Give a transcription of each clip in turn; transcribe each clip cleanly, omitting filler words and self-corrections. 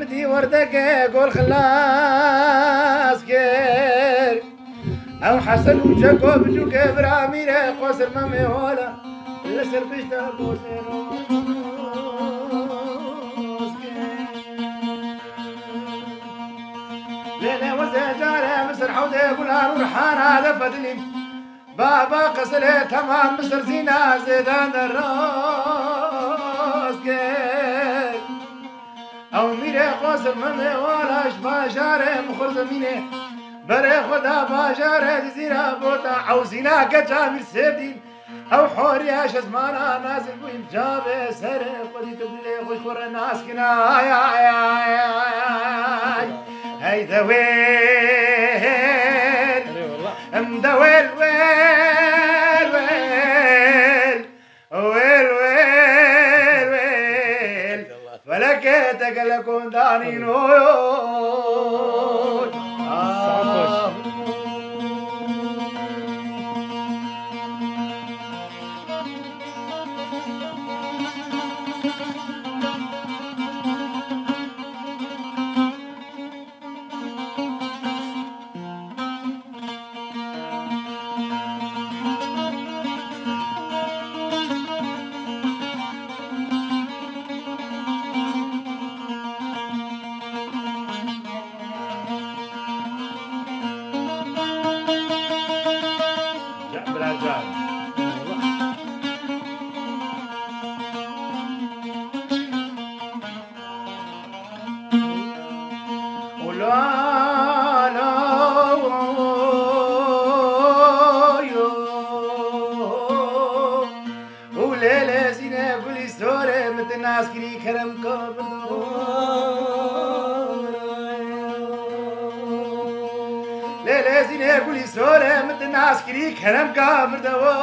بدي وردك قول خلاص كير او حسن وجاكو بدو كبر عميرة قصر مامي ولا لسر بشتا بوزيرو ليلة وزجارة مصر حوضي قولها روحان هذا فدلي بابا قصري تمام مصر زينة زيدان الراس كير او میره قاسم من والاش باجاره مخور زمینه بره خدا باجاره زیرا بوتا عوزینا کجا میر سردین او حوریاش ازمانا نازل بویم جابه سره خودی تدلی خوش خور ناس کنا آی آی آی آی هی دویل دویل ویل ویل ویل ويل فلكيتك لكون داني نويون عسكري كرم كابر ليلة زينة قولي سورة مدن عسكري كرم كابر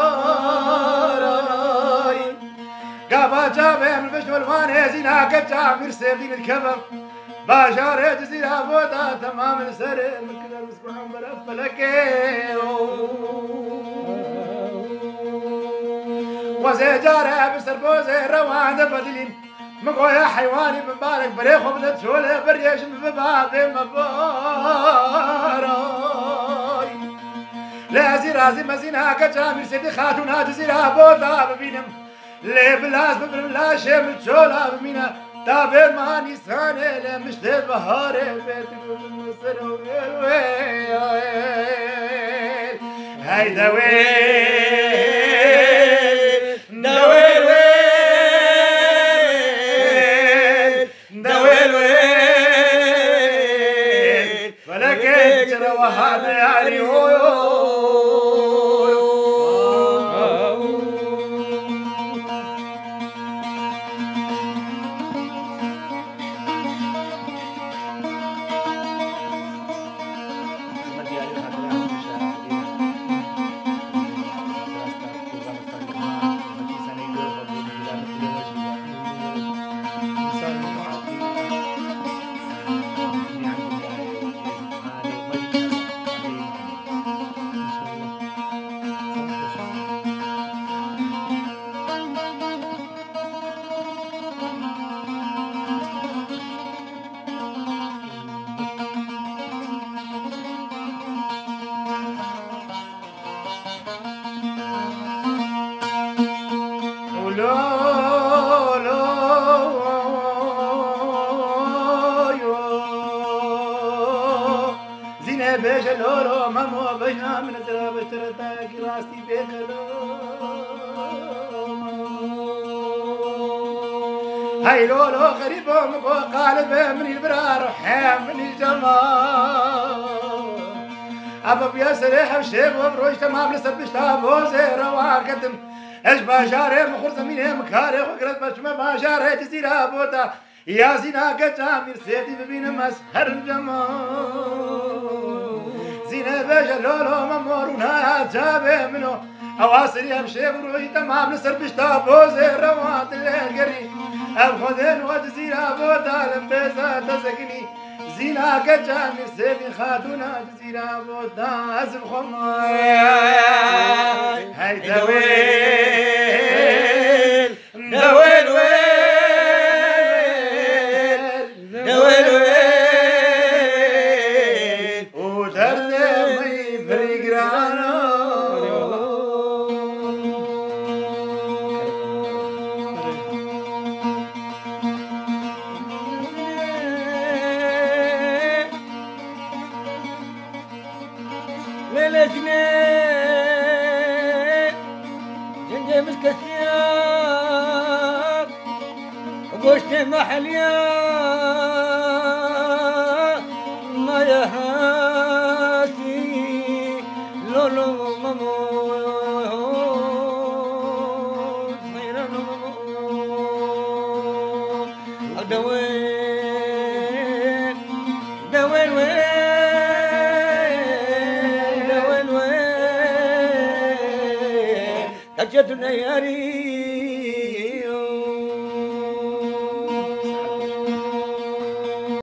دواراي قابا جابه من البشت والوانه زينة قجا مرسيب دين الكبر باجارة جزيرة بودا تمام السر من كذا المسبح مرفلكي وزجارة بسر بوزي روان دفدلين مقويا حيواني مبارك بريخو بدت شوله بريش ببابي مباراي لا زرازي مزينها كجامير سيدي خاتونها جزيرة بودا ببينم لي بلاس ببلا شيم شولا بمينا تابير ماني ساني لمشتي بهاري بيتي بمصر ويل ويل هيدا ويل دويل ويل دويل ويل فلكن ترى وهذا يعني لولو مامو بجنا من الدراب اشتريتها كراستي بيكلو هاي لولو غريب مكو قالب من البرار وحام من الجمال ابا بيا سريح وشيب وبروش تمام لسه بشتاب وزير وقدم ايش باشاري مخور زميني مكاري وقرد بشمه باشاري جزيرة بوتا يا زينا كجامير سيدي ببين مسهر الجمال زينة بيجا لولو ممورونها جابه منو أواصل يمشي بروي تمام نسر بشتاب وزير روات الليل قري أبخدين وجزيرة بودا لمبيزة تزكني زينة كجامير سيدي خاتونا جزيرة بودا أزب خماي هاي دويل دويل ويل دويل قشت محليا ما يهاتي لولو ممو خيرا ممو دوين دوين وين دوين وين كجدنا ياري